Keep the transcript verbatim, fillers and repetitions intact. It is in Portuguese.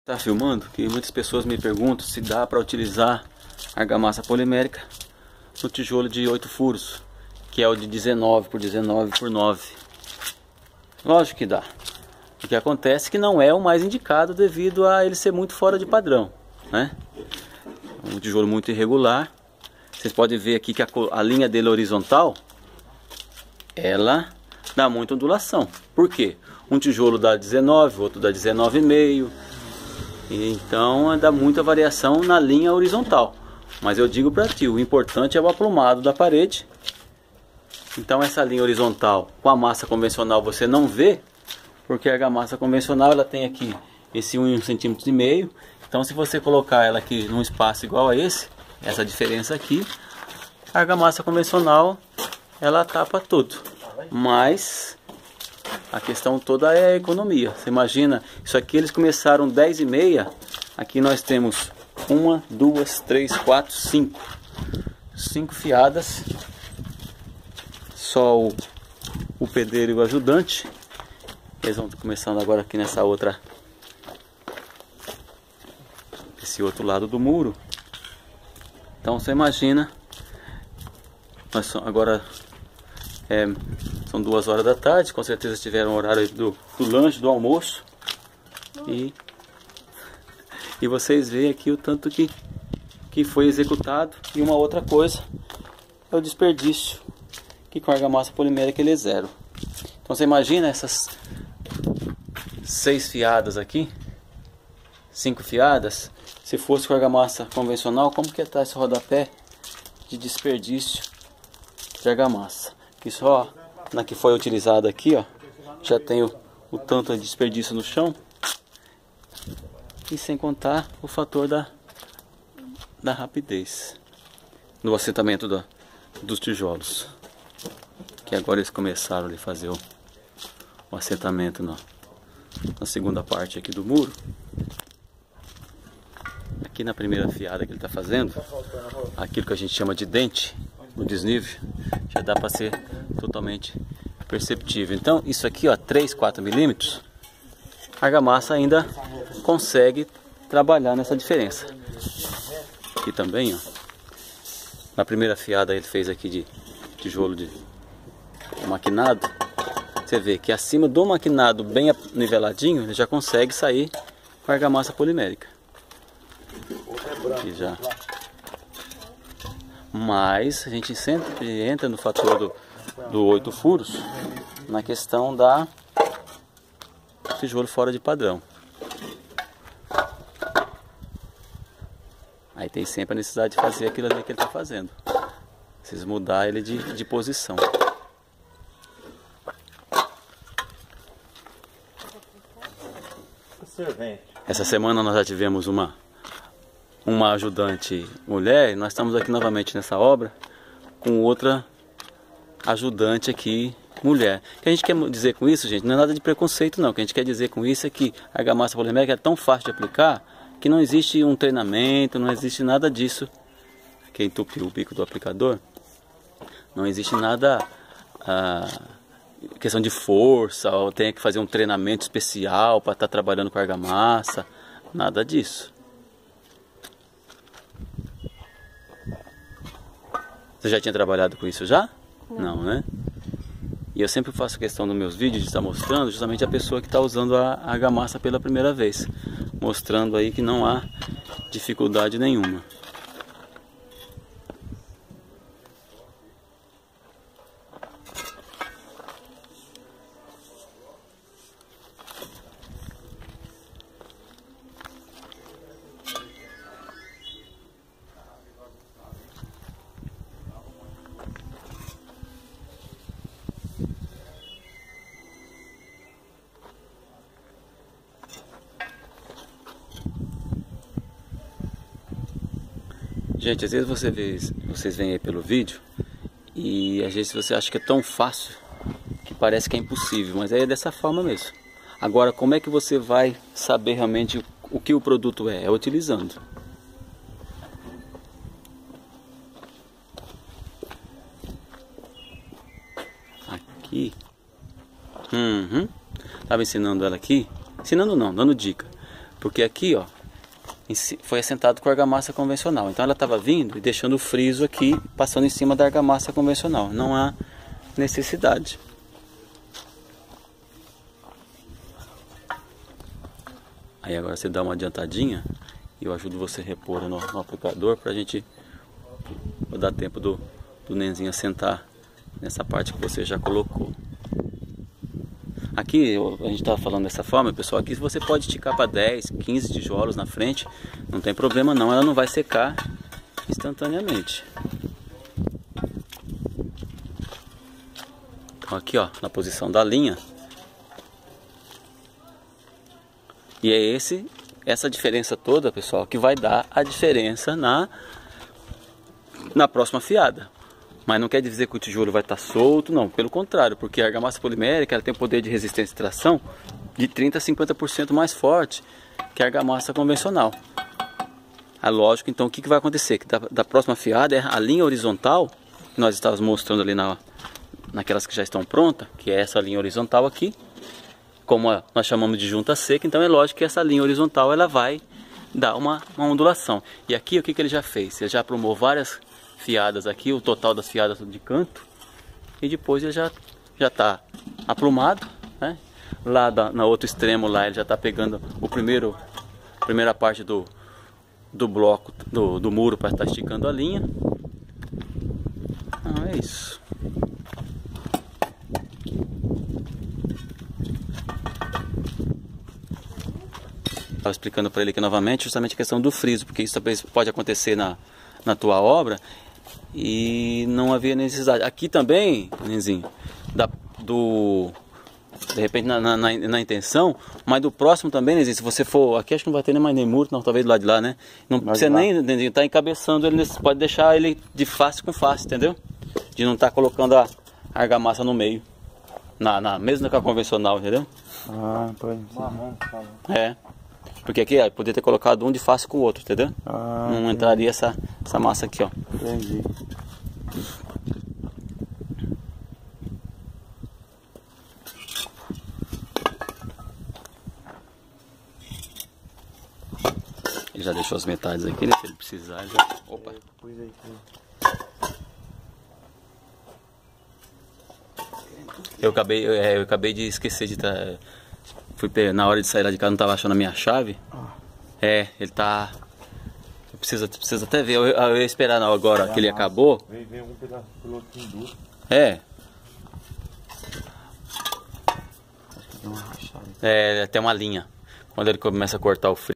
Tá filmando que muitas pessoas me perguntam se dá para utilizar argamassa polimérica no tijolo de oito furos, que é o de dezenove por dezenove por nove. Lógico que dá. O que acontece é que não é o mais indicado devido a ele ser muito fora de padrão, né? Um tijolo muito irregular. Vocês podem ver aqui que a, a linha dele horizontal, ela dá muita ondulação. Por quê? Um tijolo dá dezenove, outro dá dezenove vírgula cinco. Então dá muita variação na linha horizontal. Mas eu digo para ti, o importante é o aplumado da parede. Então essa linha horizontal com a massa convencional você não vê, porque a argamassa convencional ela tem aqui esse um centímetro e meio. Então se você colocar ela aqui num espaço igual a esse, essa diferença aqui, a argamassa convencional ela tapa tudo. Mas a questão toda é a economia. Você imagina, isso aqui eles começaram dez e meia. Aqui nós temos uma, duas, três, quatro, cinco. Cinco fiadas. Só o, o pedreiro e o ajudante. Eles vão começando agora aqui nessa outra, esse outro lado do muro. Então você imagina, nós agora é, são duas horas da tarde, com certeza tiveram o horário do, do lanche, do almoço. E, e vocês veem aqui o tanto que, que foi executado. E uma outra coisa é o desperdício, que com a argamassa polimérica ele é zero. Então você imagina essas seis fiadas aqui, cinco fiadas, se fosse com a argamassa convencional, como que está esse rodapé de desperdício de argamassa? Que só na que foi utilizada aqui, ó, já tem o, o tanto de desperdício no chão. E sem contar o fator da, da rapidez no assentamento da, dos tijolos. Que agora eles começaram a fazer o, o assentamento na, na segunda parte aqui do muro. Aqui na primeira fiada que ele está fazendo, aquilo que a gente chama de dente, o desnível, já dá para ser totalmente perceptível. Então isso aqui, ó, três, quatro milímetros, a argamassa ainda consegue trabalhar nessa diferença. Aqui também, ó, na primeira fiada ele fez aqui de tijolo de maquinado. Você vê que acima do maquinado bem niveladinho, ele já consegue sair com a argamassa polimérica. Aqui já. Mas a gente sempre entra no fator do, do oito furos, na questão da tijolo fora de padrão. Aí tem sempre a necessidade de fazer aquilo ali que ele está fazendo. Precisa mudar ele de, de posição. Essa semana nós já tivemos uma uma ajudante mulher, e nós estamos aqui novamente nessa obra com outra ajudante aqui mulher. O que a gente quer dizer com isso, gente, não é nada de preconceito não. O que a gente quer dizer com isso é que a argamassa polimérica é tão fácil de aplicar que não existe um treinamento, não existe nada disso. Aqui entupiu o bico do aplicador. Não existe nada ah, questão de força, ou tem que fazer um treinamento especial para estar trabalhando com argamassa, nada disso. Você já tinha trabalhado com isso já? Não, não, né? E eu sempre faço questão nos meus vídeos de estar mostrando justamente a pessoa que está usando a argamassa pela primeira vez, mostrando aí que não há dificuldade nenhuma. Gente, às vezes você vê, vocês veem aí pelo vídeo e às vezes você acha que é tão fácil que parece que é impossível, mas é dessa forma mesmo. Agora, como é que você vai saber realmente o que o produto é? É utilizando. Aqui. Uhum. Estava ensinando ela aqui. Ensinando não, dando dica. Porque aqui, ó, foi assentado com argamassa convencional. Então ela estava vindo e deixando o friso aqui, passando em cima da argamassa convencional. Não há necessidade. Aí agora você dá uma adiantadinha e eu ajudo você a repor no, no aplicador pra gente dar tempo do, do nenzinho assentar nessa parte que você já colocou. Aqui a gente estava falando dessa forma, pessoal. Aqui você pode esticar para dez, quinze tijolos na frente, não tem problema não, ela não vai secar instantaneamente. Então aqui, ó, na posição da linha. E é esse, essa diferença toda, pessoal, que vai dar a diferença na, na próxima fiada. Mas não quer dizer que o tijolo vai estar solto, não. Pelo contrário, porque a argamassa polimérica ela tem poder de resistência e tração de trinta a cinquenta por cento mais forte que a argamassa convencional. É lógico, então, o que, que vai acontecer? Que da, da próxima fiada, é a linha horizontal, que nós estávamos mostrando ali na, naquelas que já estão prontas, que é essa linha horizontal aqui. Como a, nós chamamos de junta seca, então é lógico que essa linha horizontal ela vai dar uma, uma ondulação. E aqui o que, que ele já fez? Ele já aprumou várias fiadas aqui, o total das fiadas de canto, e depois ele já já está aprumado, né? Lá da, na outro extremo lá ele já está pegando o primeiro primeira parte do, do bloco do, do muro para estar tá esticando a linha. Ah, é isso. Estava explicando para ele aqui novamente justamente a questão do friso, porque isso também pode acontecer na, na tua obra e não havia necessidade. Aqui também, Nenzinho, da, do, de repente na, na, na intenção, mas do próximo também, Nenzinho, se você for, aqui acho que não vai ter nem mais nem muro, não, talvez do lado de lá, né? Não precisa nem, Nenzinho, tá encabeçando ele, nesse, pode deixar ele de face com face, entendeu? De não estar tá colocando a argamassa no meio, na, na, mesmo com a convencional, entendeu? Ah, pode. É. Porque aqui, ó, poderia ter colocado um de face com o outro, entendeu? Ah, não entraria essa, essa massa aqui, ó. Entendi. Ele já deixou as metades aqui, né? Se ele precisar, ele já... Opa! Pois aí, eu acabei, eu, eu acabei de esquecer de... Tá, fui na hora de sair lá de casa, não tava achando a minha chave. É, ele tá... Precisa, precisa até ver. Eu, eu ia esperar não, agora é que ele acabou. Vem, vem algum pedaço pilotinho duro. É. É, até uma linha. Quando ele começa a cortar o frio.